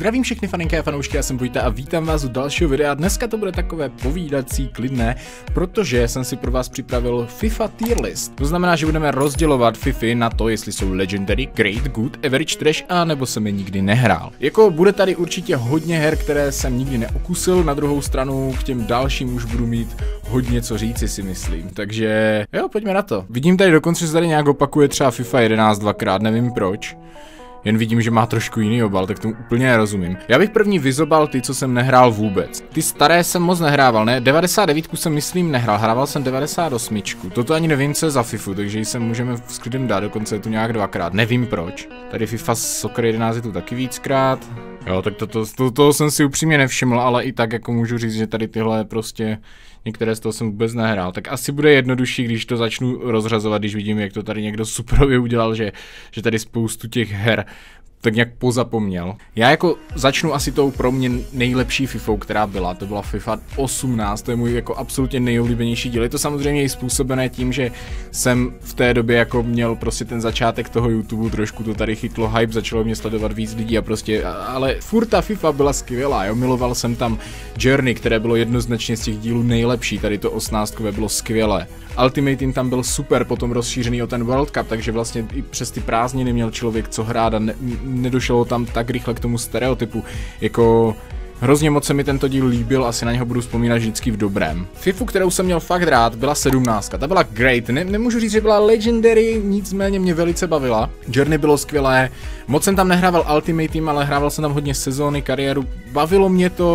Zdravím všechny faninky a fanoušky, já jsem Vojta a vítám vás u dalšího videa. Dneska to bude takové povídací, klidné, protože jsem si pro vás připravil FIFA tier list. To znamená, že budeme rozdělovat Fify na to, jestli jsou Legendary, Great, Good, Average, Trash a nebo jsem je nikdy nehrál. Jako bude tady určitě hodně her, které jsem nikdy neokusil, na druhou stranu k těm dalším už budu mít hodně co říci, si myslím. Takže jo, pojďme na to. Vidím tady dokonce, že se tady nějak opakuje třeba FIFA 11 dvakrát, nevím proč. Jen vidím, že má trošku jiný obal, tak tomu úplně nerozumím. Já bych první vyzobal ty, co jsem nehrál vůbec. Ty staré jsem moc nehrával, ne? 99 jsem myslím nehrál, hrával jsem 98. Toto ani nevím, co je za FIFU, takže ji sem můžeme s klidem dát, dokonce je tu nějak dvakrát, nevím proč. Tady FIFA Soccer 11 je tu taky víckrát. Jo, tak toho jsem si upřímně nevšiml, ale i tak jako můžu říct, že tady tyhle prostě některé z toho jsem vůbec nehrál. Tak asi bude jednodušší, když to začnu rozřazovat, když vidím, jak to tady někdo superově udělal, že tady spoustu těch her tak nějak pozapomněl. Já jako začnu asi tou pro mě nejlepší FIFou, která byla. To byla FIFA 18, to je můj jako absolutně nejoblíbenější díl. Je to samozřejmě i způsobené tím, že jsem v té době jako měl prostě ten začátek toho YouTube, trošku to tady chytlo hype, začalo mě sledovat víc lidí a prostě, ale furt ta FIFA byla skvělá, jo, miloval jsem tam Journey, které bylo jednoznačně z těch dílů nejlepší, tady to 18 bylo skvělé. Ultimate Team tam byl super, potom rozšířený o ten World Cup, takže vlastně i přes ty prázdniny měl člověk co hrát a nedošlo tam tak rychle k tomu stereotypu, jako hrozně moc se mi tento díl líbil, asi na něho budu vzpomínat vždycky v dobrém. FIFU, kterou jsem měl fakt rád, byla 17, ta byla great, nemůžu říct, že byla legendary, nicméně mě velice bavila. Journey bylo skvělé, moc jsem tam nehrával Ultimate Team, ale hrával jsem tam hodně sezóny, kariéru, bavilo mě to.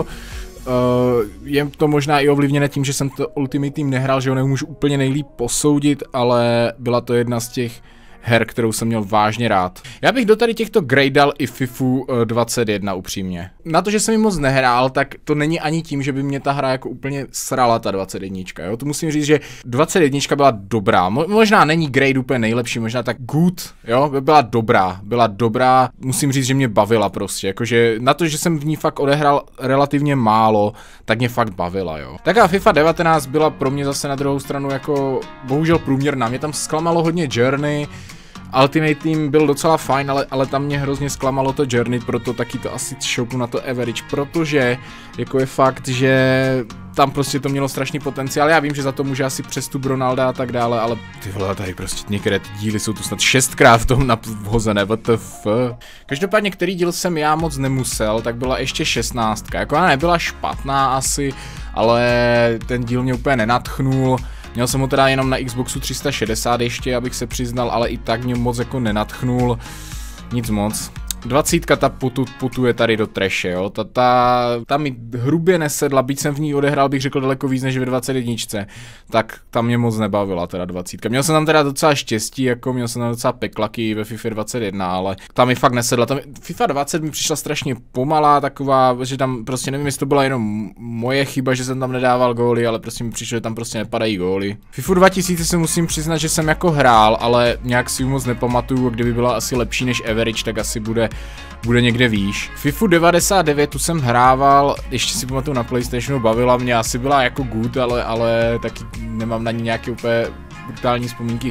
Je to možná i ovlivněné tím, že jsem to Ultimate Team nehrál, že ho nemůžu úplně nejlíp posoudit, ale byla to jedna z těch her, kterou jsem měl vážně rád. Já bych do tady těchto Great dal i FIFU 21 upřímně. Na to, že jsem ji moc nehrál, tak to není ani tím, že by mě ta hra jako úplně srala ta 21, jo. To musím říct, že 21 byla dobrá. Možná není Great úplně nejlepší, možná tak Good, jo, byla dobrá. Musím říct, že mě bavila prostě, jakože na to, že jsem v ní fakt odehrál relativně málo, tak mě fakt bavila, jo. Tak a FIFA 19 byla pro mě zase na druhou stranu jako bohužel průměrná. Mě tam zklamalo hodně Journey. Ultimate Team byl docela fajn, ale tam mě hrozně zklamalo to Journey, proto taky to asi šoupnu na to Average, protože jako je fakt, že tam prostě to mělo strašný potenciál. Já vím, že za to může asi přestup Ronalda a tak dále, ale ty vole, tady prostě některé ty díly jsou tu snad 6krát v tom vhozené, WTF. Každopádně, který díl jsem já moc nemusel, tak byla ještě 16. Jako ona nebyla špatná asi, ale ten díl mě úplně nenadchnul. Měl jsem ho teda jenom na Xboxu 360 ještě, abych se přiznal, ale i tak mě moc jako nenadchnul. Nic moc. 20 ta putuje tady do trashe, jo, ta mi hrubě nesedla, byť jsem v ní odehrál, bych řekl daleko víc než ve 21, tak tam mě moc nebavila teda 20. Měl jsem tam teda docela štěstí, jako měl jsem tam docela peklaky ve FIFA 21, ale tam mi fakt nesedla, FIFA 20 mi přišla strašně pomalá, taková, že tam prostě nevím, jestli to byla jenom moje chyba, že jsem tam nedával góly, ale prostě mi přišlo, že tam prostě nepadají góly. FIFA 2000 se musím přiznat, že jsem jako hrál, ale nějak si ji moc nepamatuju, kdyby byla asi lepší než Average, tak asi bude někde výš. FIFU 99 tu jsem hrával, ještě si pamatuju na PlayStationu, bavila mě, asi byla jako good, ale taky nemám na ní nějaké úplně brutální vzpomínky.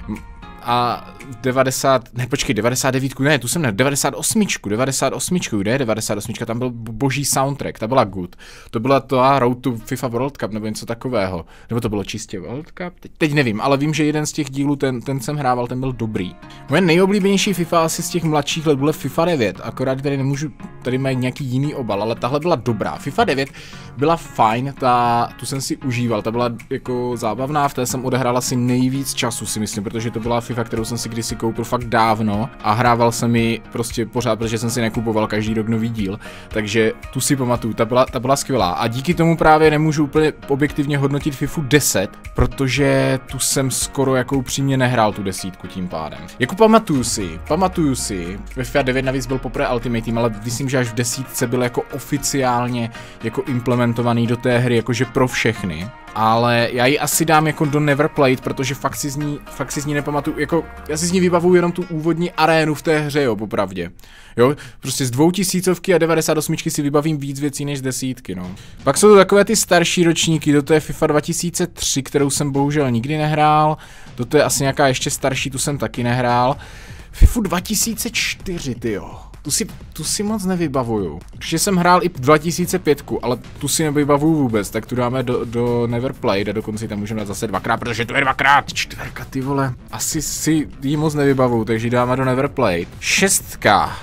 A 99, ne, tu jsem ne, 98, kde je 98, tam byl boží soundtrack, ta byla good. To byla ta Road to FIFA World Cup, nebo něco takového. Nebo to bylo čistě World Cup? Teď nevím, ale vím, že jeden z těch dílů, ten jsem hrával, ten byl dobrý. Moje nejoblíbenější FIFA asi z těch mladších let byla FIFA 9, akorát tady nemůžu, tady mají nějaký jiný obal, ale tahle byla dobrá. FIFA 9 byla fajn, tu jsem si užíval, ta byla jako zábavná, v té jsem odehrál asi nejvíc času, si myslím, protože to byla FIFA, kterou jsem si kdysi koupil fakt dávno a hrával jsem ji prostě pořád, protože jsem si nekupoval každý rok nový díl, takže tu si pamatuju, ta byla skvělá a díky tomu právě nemůžu úplně objektivně hodnotit FIFU 10, protože tu jsem skoro jako upřímně nehrál tu 10 tím pádem. Jako pamatuju si, ve FIFA 9 navíc byl poprvé Ultimate Team, ale myslím, že až v 10 byl jako oficiálně jako implementovaný do té hry, jakože pro všechny. Ale já ji asi dám jako do Never Played, protože fakt si z ní nepamatuju, jako já si z ní vybavuju jenom tu úvodní arénu v té hře, jo, popravdě. Jo, prostě z 2000 a 98 si vybavím víc věcí než z 10, no. Pak jsou to takové ty starší ročníky, do té FIFA 2003, kterou jsem bohužel nikdy nehrál, do té asi nějaká ještě starší, tu jsem taky nehrál. FIFU 2004, tyjo. Tu si moc nevybavuju. Protože jsem hrál i 2005, ale tu si nevybavuju vůbec, tak tu dáme do Never Played a dokonce tam můžeme dát zase dvakrát, protože to je dvakrát. Čtverka, ty vole. Asi si ji moc nevybavuju, takže dáme do Never Played. 6.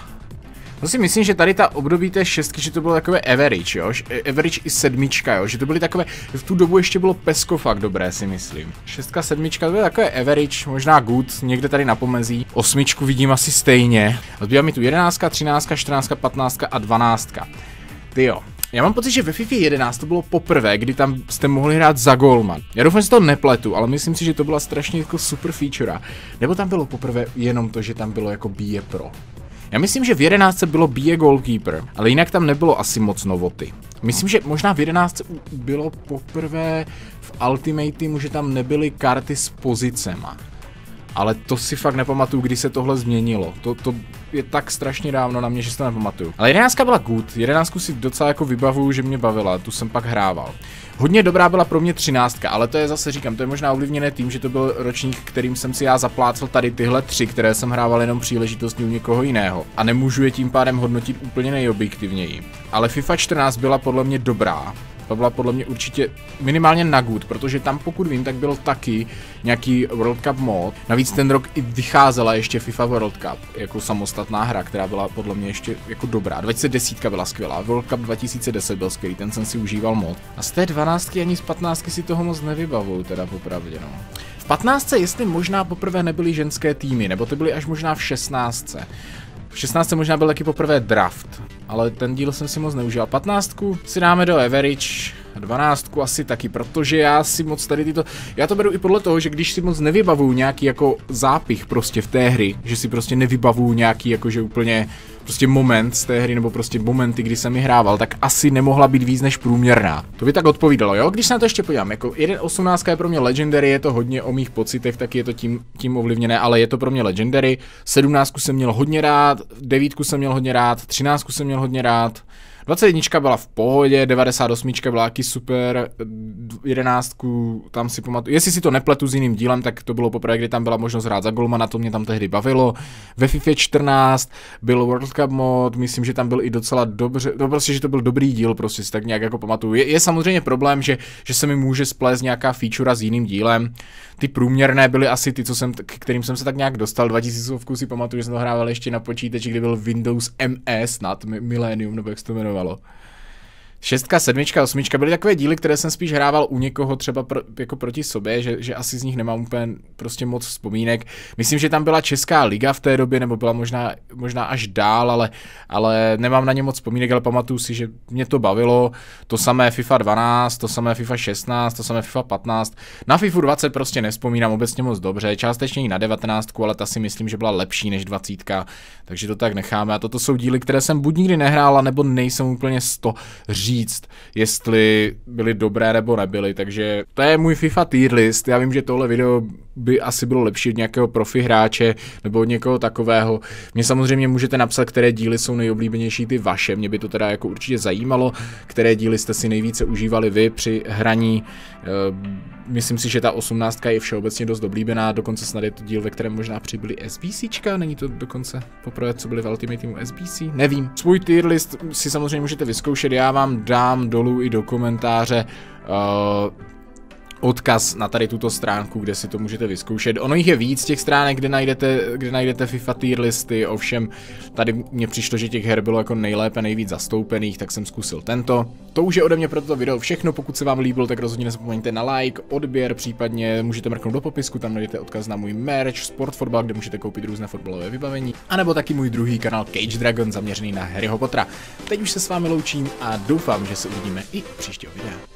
To si myslím, že tady ta období té 6, že to bylo takové average, jo? Average i 7, jo? Že to byly takové, v tu dobu ještě bylo PESko fakt dobré, si myslím. 6, 7, to bylo takové average, možná good, někde tady na pomezí. 8 vidím asi stejně. Zbývá mi tu 11, 13, 14, 15 a 12. Tyjo. Já mám pocit, že ve FIFA 11 to bylo poprvé, kdy tam jste mohli hrát za golman. Já doufám, že to nepletu, ale myslím si, že to byla strašně jako super feature. Nebo tam bylo poprvé jenom to, že tam bylo jako BE Pro. Já myslím, že v 11 bylo BE Goalkeeper, ale jinak tam nebylo asi moc novoty. Myslím, že možná v 11 bylo poprvé v Ultimate Teamu, že tam nebyly karty s pozicema. Ale to si fakt nepamatuju, kdy se tohle změnilo. To je tak strašně dávno na mě, že si to nepamatuju. Ale 11 byla good, 11 si docela jako vybavuju, že mě bavila, tu jsem pak hrával. Hodně dobrá byla pro mě 13, ale to je zase říkám, to je možná ovlivněné tím, že to byl ročník, kterým jsem si já zaplácel tady tyhle 3, které jsem hrával jenom příležitostně u někoho jiného. A nemůžu je tím pádem hodnotit úplně nejobjektivněji. Ale FIFA 14 byla podle mě dobrá. To byla podle mě určitě minimálně na good, protože tam pokud vím, tak byl taky nějaký World Cup mod. Navíc ten rok i vycházela ještě FIFA World Cup jako samostatná hra, která byla podle mě ještě jako dobrá. 2010 byla skvělá, World Cup 2010 byl skvělý, ten jsem si užíval mod. A z té 12 ani z 15 si toho moc nevybavuju, teda popravdě no. V 15 jestli možná poprvé nebyly ženské týmy, nebo to byly až možná v 16. V 16 možná byl taky poprvé draft, ale ten díl jsem si moc neužil. 15 si dáme do average, 12 asi taky, protože já si moc tady tyto... Já to beru i podle toho, že když si moc nevybavuju nějaký jako zápich prostě v té hry, že si prostě nevybavuju nějaký jakože úplně prostě moment z té hry, nebo prostě momenty, kdy jsem ji hrával, tak asi nemohla být víc než průměrná. To by tak odpovídalo, jo? Když se na to ještě podívám, jako 1.18 je pro mě legendary, je to hodně o mých pocitech, tak je to tím ovlivněné, ale je to pro mě legendary. 17 jsem měl hodně rád, 9 jsem měl hodně rád, 13 jsem měl hodně rád. 21 byla v pohodě, 98 byla taky super, 11 tam si pamatuju, jestli si to nepletu s jiným dílem, tak to bylo poprvé, kdy tam byla možnost hrát za golmana, to mě tam tehdy bavilo. Ve FIFA 14 byl World Cup mod, myslím, že tam byl i docela dobře, no prostě, že to byl dobrý díl, prostě si tak nějak jako pamatuju. Je samozřejmě problém, že se mi může splést nějaká feature s jiným dílem. Ty průměrné byly asi ty, k kterým jsem se tak nějak dostal, 2000 si pamatuju, že jsem to hrával ještě na počítači, kdy byl Windows MS nad Millennium, nebo jak se to jmenovalo. 6, 7, 8 byly takové díly, které jsem spíš hrával u někoho třeba jako proti sobě, že asi z nich nemám úplně prostě moc vzpomínek. Myslím, že tam byla Česká liga v té době, nebo byla možná až dál, ale nemám na ně moc vzpomínek, ale pamatuju si, že mě to bavilo. To samé FIFA 12, to samé FIFA 16, to samé FIFA 15. Na FIFA 20 prostě nevzpomínám obecně moc dobře, částečně i na 19, ale ta si myslím, že byla lepší než 20, takže to tak necháme. A toto jsou díly, které jsem buď nikdy nehrál, nebo nejsem úplně 100 říct, jestli byly dobré nebo nebyly, takže to je můj FIFA tier list. Já vím, že tohle video by asi bylo lepší od nějakého profi hráče nebo od někoho takového. Mě samozřejmě můžete napsat, které díly jsou nejoblíbenější ty vaše, mě by to teda jako určitě zajímalo, které díly jste si nejvíce užívali vy při hraní. Myslím si, že ta 18 je všeobecně dost oblíbená, dokonce snad je to díl, ve kterém možná přibyly SBCčka, není to dokonce poprvé, co byly v Ultimate Teamu SBC, nevím. Svůj tier list si samozřejmě můžete vyzkoušet, já vám dám dolů i do komentáře odkaz na tady tuto stránku, kde si to můžete vyzkoušet. Ono jich je víc těch stránek, kde najdete FIFA tier listy, ovšem tady mně přišlo, že těch her bylo jako nejlépe nejvíc zastoupených, tak jsem zkusil tento. To už je ode mě pro toto video všechno, pokud se vám líbilo, tak rozhodně nezapomeňte na like, odběr, případně můžete mrknout do popisku, tam najdete odkaz na můj merch, Sportfotbal, kde můžete koupit různé fotbalové vybavení, anebo taky můj druhý kanál Cage Dragon zaměřený na Harryho Pottera. Teď už se s vámi loučím a doufám, že se uvidíme i příštího videa.